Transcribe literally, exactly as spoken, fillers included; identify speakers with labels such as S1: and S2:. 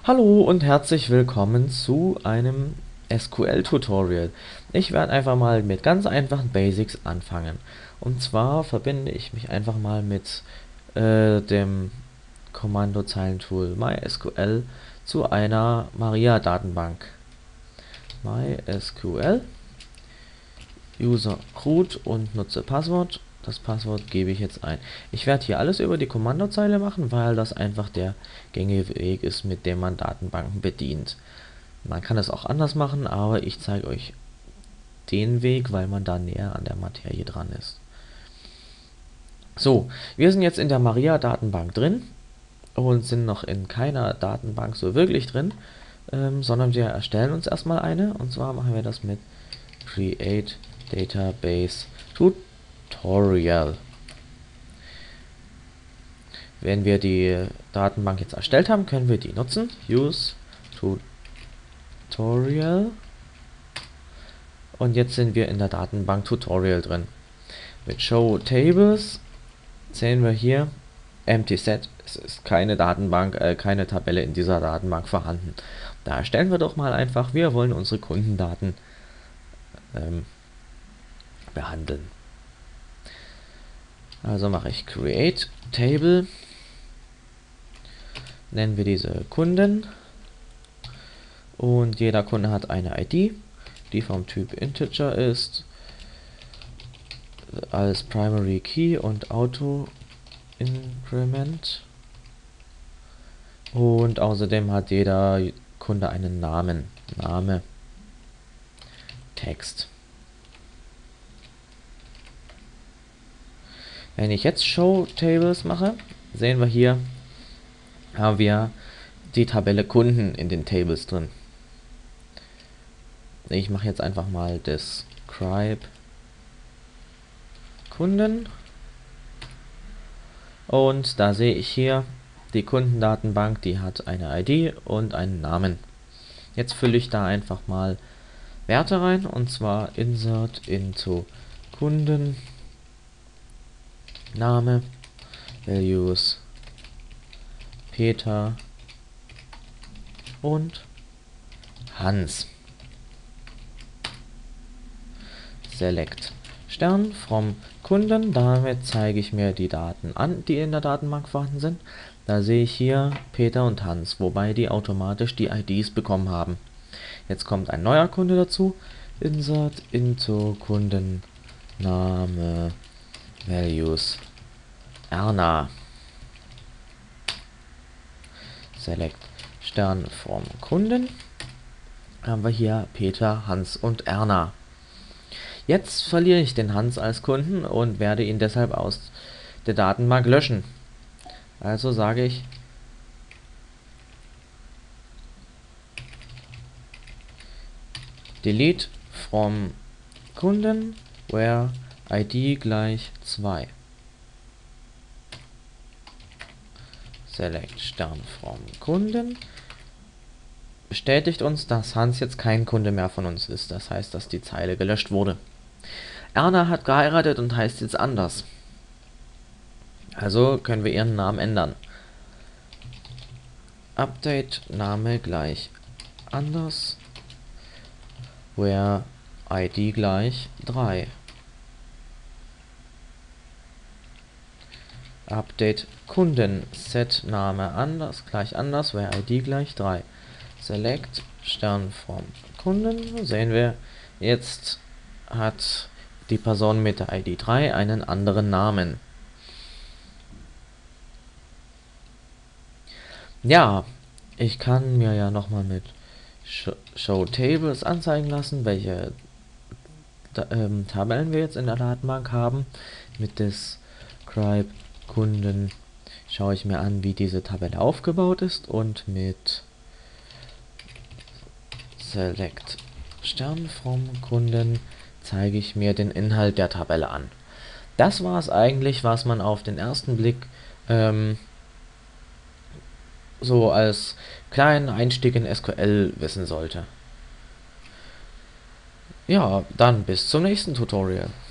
S1: Hallo und herzlich willkommen zu einem S Q L-Tutorial. Ich werde einfach mal mit ganz einfachen Basics anfangen. Und zwar verbinde ich mich einfach mal mit äh, dem Kommandozeilentool MySQL zu einer Maria-Datenbank. MySQL, User root und nutze Passwort. Das Passwort gebe ich jetzt ein. Ich werde hier alles über die Kommandozeile machen, weil das einfach der gängige Weg ist, mit dem man Datenbanken bedient. Man kann es auch anders machen, aber ich zeige euch den Weg, weil man da näher an der Materie dran ist. So, wir sind jetzt in der Maria-Datenbank drin und sind noch in keiner Datenbank so wirklich drin, ähm, sondern wir erstellen uns erstmal eine, und zwar machen wir das mit Create Database Tutorial. Wenn wir die Datenbank jetzt erstellt haben, können wir die nutzen. Use Tutorial. Und jetzt sind wir in der Datenbank Tutorial drin. Mit Show Tables sehen wir hier Empty Set. Es ist keine Datenbank, äh, keine Tabelle in dieser Datenbank vorhanden. Da erstellen wir doch mal einfach, wir wollen unsere Kundendaten ähm, behandeln. Also mache ich Create Table, nennen wir diese Kunden und jeder Kunde hat eine I D, die vom Typ Integer ist, als Primary Key und Auto Increment, und außerdem hat jeder Kunde einen Namen, Name, Text. Wenn ich jetzt Show Tables mache, sehen wir hier, haben wir die Tabelle Kunden in den Tables drin. Ich mache jetzt einfach mal Describe Kunden und da sehe ich hier die Kundendatenbank, die hat eine I D und einen Namen. Jetzt fülle ich da einfach mal Werte rein, und zwar Insert into Kunden, Name, Values, Peter und Hans. Select Stern from Kunden, damit zeige ich mir die Daten an, die in der Datenbank vorhanden sind. Da sehe ich hier Peter und Hans, wobei die automatisch die I Ds bekommen haben. Jetzt kommt ein neuer Kunde dazu. Insert into Kunden, Name, Values, Erna. Select Stern vom Kunden. Haben wir hier Peter, Hans und Erna. Jetzt verliere ich den Hans als Kunden und werde ihn deshalb aus der Datenbank löschen. Also sage ich Delete from Kunden, where I D gleich zwei. Select Stern from Kunden. Bestätigt uns, dass Hans jetzt kein Kunde mehr von uns ist. Das heißt, dass die Zeile gelöscht wurde. Erna hat geheiratet und heißt jetzt anders. Also können wir ihren Namen ändern. Update Name gleich anders, where I D gleich drei. Update Kunden Set Name anders gleich anders, where I D gleich drei. Select Stern vom Kunden. Sehen wir, jetzt hat die Person mit der I D drei einen anderen Namen. Ja, ich kann mir ja nochmal mit Show Tables anzeigen lassen, welche ähm, Tabellen wir jetzt in der Datenbank haben. Mit Describe Kunden schaue ich mir an, wie diese Tabelle aufgebaut ist, und mit Select Stern vom Kunden zeige ich mir den Inhalt der Tabelle an. Das war es eigentlich, was man auf den ersten Blick ähm, so als kleinen Einstieg in S Q L wissen sollte. Ja, dann bis zum nächsten Tutorial.